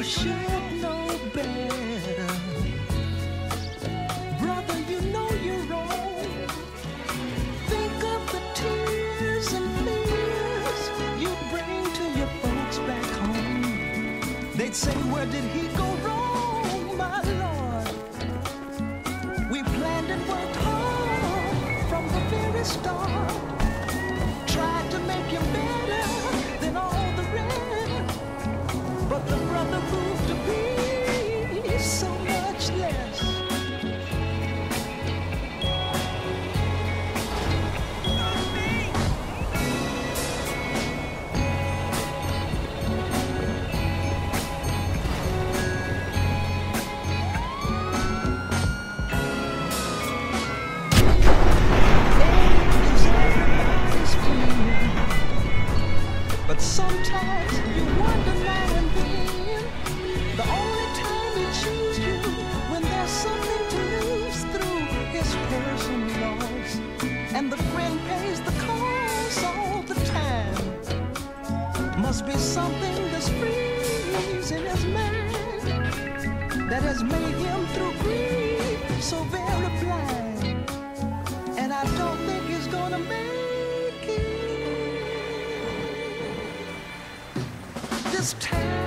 should know better. Brother, you know you're wrong. Think of the tears and fears you bring to your folks back home. They'd say, where did he go wrong, my Lord? We planned and worked hard from the very start. Tried to make him better than all the rest. But the brother proved to be so much less. But sometimes you wonder now and then, the only time he chooses you when there's something to lose through his personal loss, and the friend pays the cost all the time. Must be something that's freezing in his mind that has made him through grief so very blind, and I don't think he's gonna make it this time.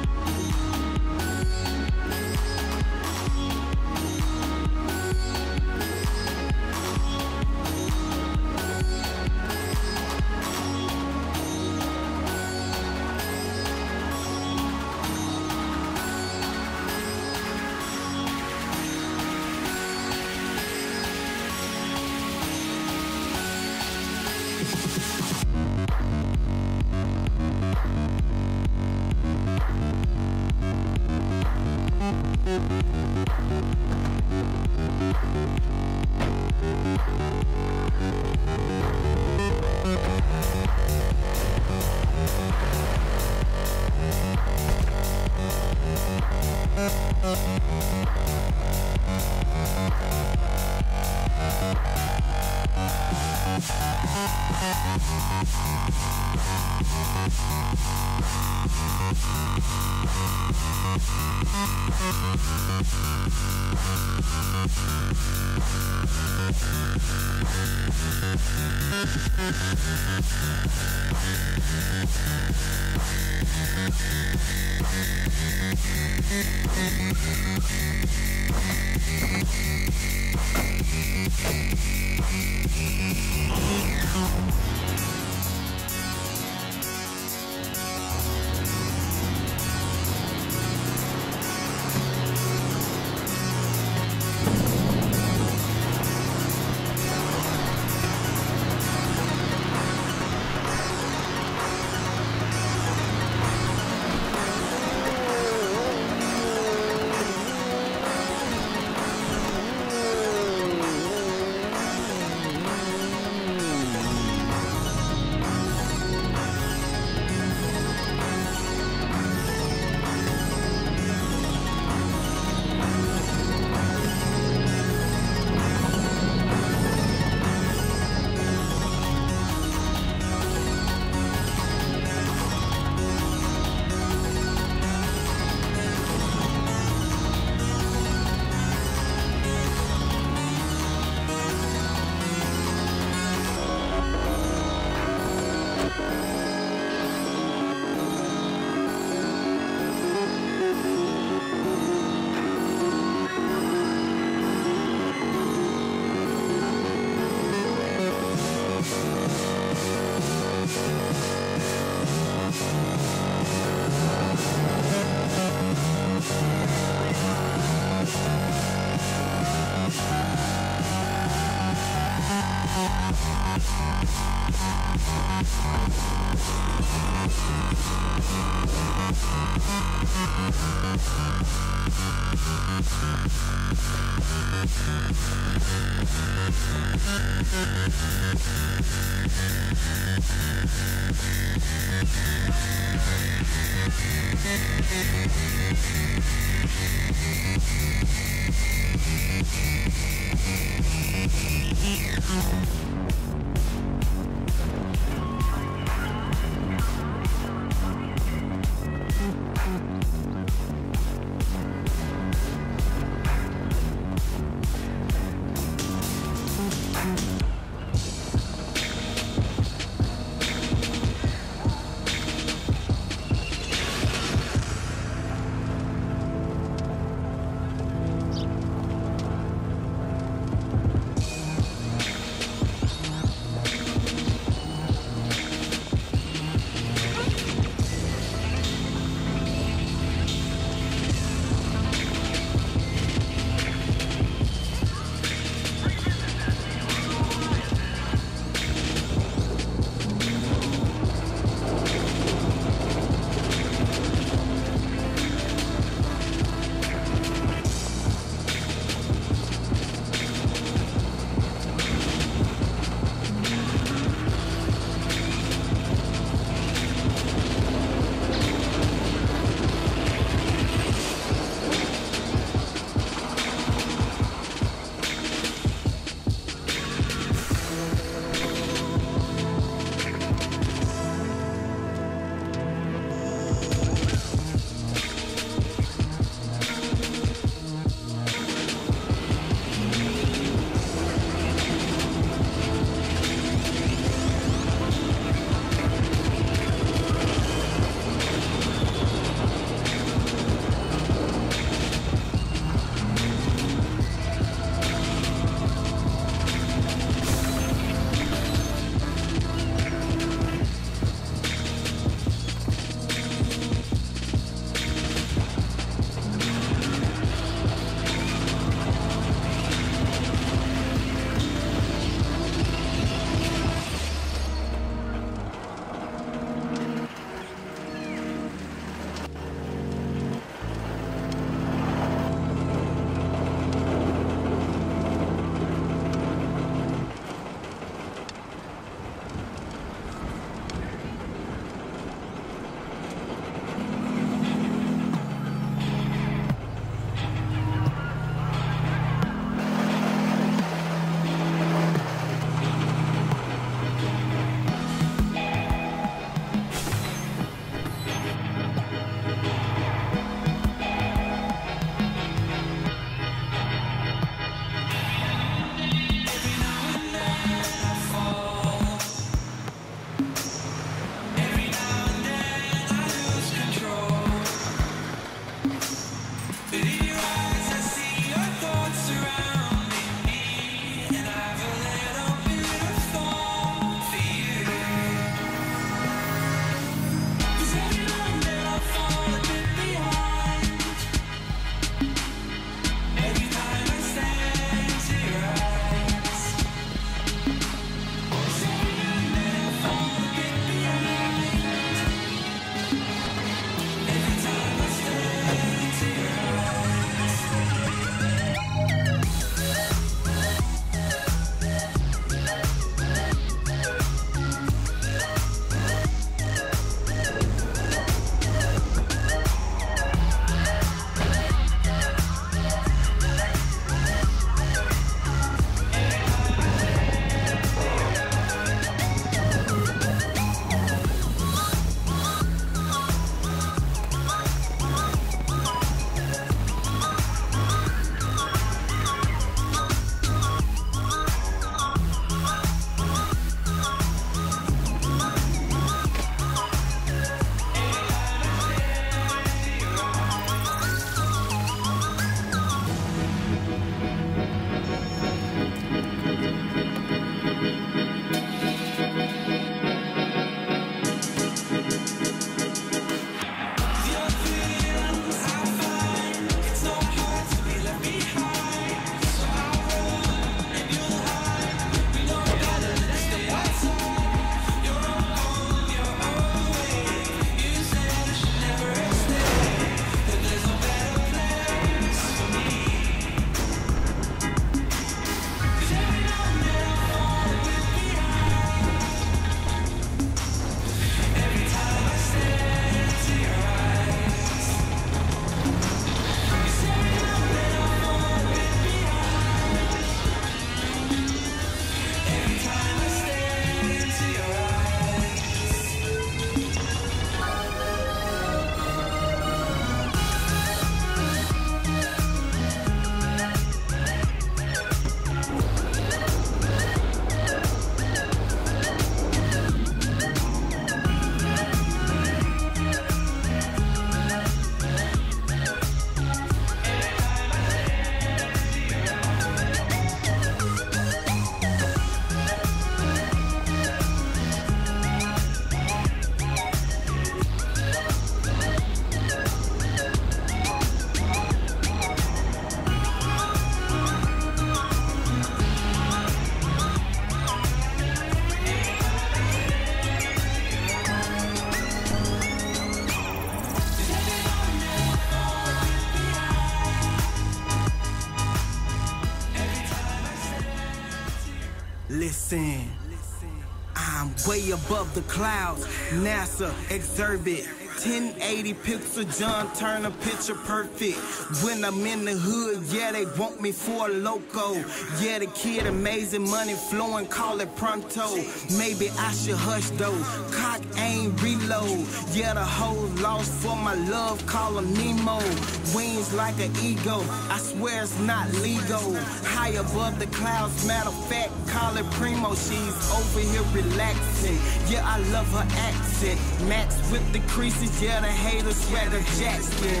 Listen, I'm way above the clouds. NASA, exhibit 1080 pixel John Turner, picture perfect. When I'm in the hood, yeah, they want me for a loco. Yeah, the kid amazing, money flowing, call it pronto. Maybe I should hush though, cock, aim, reload. Yeah, the hoes lost for my love, call him Nemo. Wings like an ego, I swear it's not legal. High above the clouds, matter of fact, call it primo. She's over here relaxing, yeah, I love her accent. Max with the creases, yeah, the haters swagger Jackson.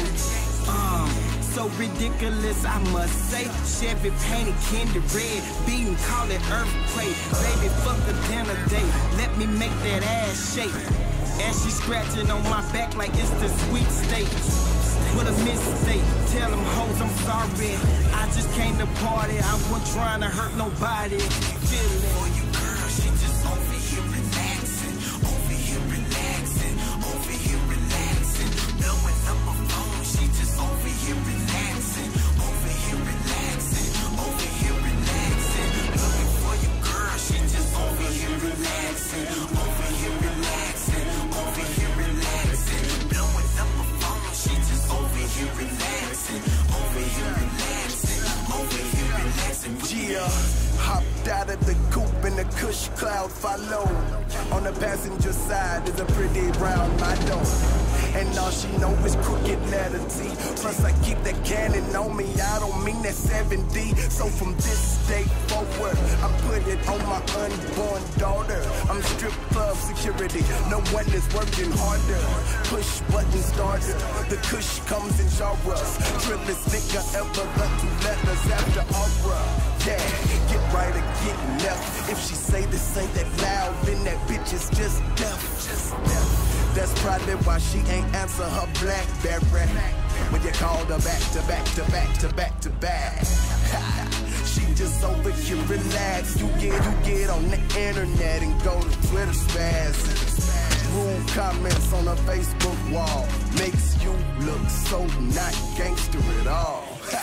So ridiculous, I must say. Chevy painted candy red, beating, call it earthquake. Baby, fuck a dinner date, let me make that ass shake. And she scratching on my back like it's the sweet state. What a mistake, tell them hoes I'm sorry. I just came to party, I wasn't trying to hurt nobody. Feeling for you, girl, she just over here relaxing. Over here relaxing, over here relaxing. Blowing up her phone, she just over here relaxing. Over here relaxing, over here relaxing. Looking for you, girl, she just over here relaxing. Over here relaxing, over here relaxing. Blowing up her phone, she just over here relaxing. Over here relaxing, over here relaxing. Yeah, hopped out of the coupe and the cush cloud follow. On the passenger side is a pretty brown Mado, and all she know is crooked letter T. Plus I keep that cannon on me, I don't mean that 7D. So from this day forward, I put it on my unborn daughter. I'm strip club security, no one is working harder. Push button starter, the kush comes in genres. Trillest nigga ever got 2 letters after aura. Yeah, get right or get left. If she say this ain't that loud, then that bitch is just deaf. That's probably why she ain't answer her BlackBerry when you called her back to back to back to back to back. She just over here relax. You get on the internet and go to Twitter spaz. Rude comments on her Facebook wall makes you look so not gangster at all.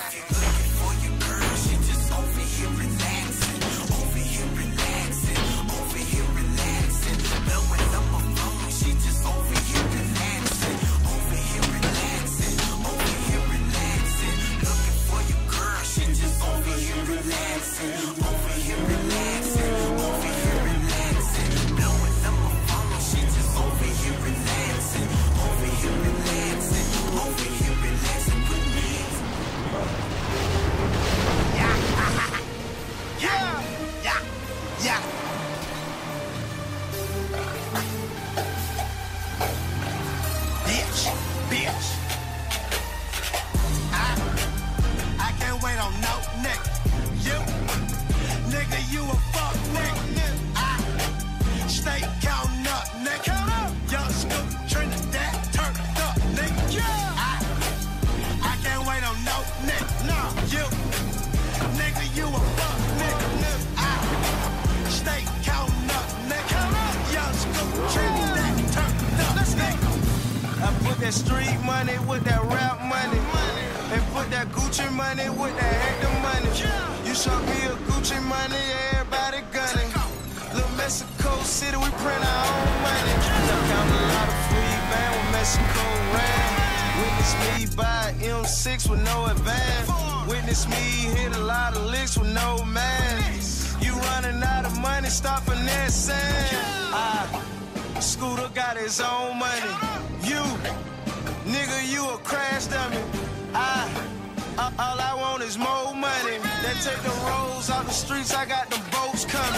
That street money with that rap money, and put that Gucci money with that Hector money. You show me a Gucci money, everybody gunning. Little Mexico City, we print our own money. Now count a lot of free band with Mexico ran. Witness me buy M6 with no advance. Witness me hit a lot of licks with no man. You running out of money, stopping that sand. Scooter got his own money. You, nigga, you a crash dummy. All I want is more money. They take the rolls out the streets, I got the boats coming.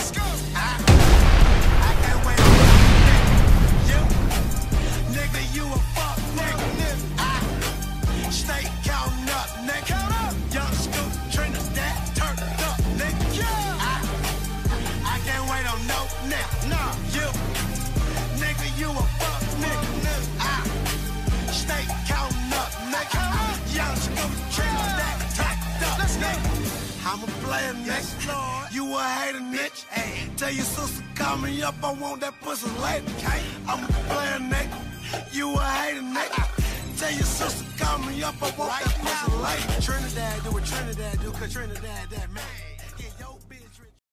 I can't wait on you. Nigga, you a fuck nigga. Stay counting up, nigga. Young Scoop, Trinidad, turned up, nigga. I can't wait on no nigga. Nah, you. Nigga, you a fuck nigga. Stay counting up, nigga. Young Scoop, Trinidad, turned up, nigga. I'm a player, nigga. You a hater, nigga. Tell your sister call me up, I want that pussy later. I'm a player, nigga. You a hater, nigga. Tell your sister call me up, I want that pussy later. Trinidad, do what Trinidad do, cause Trinidad that man.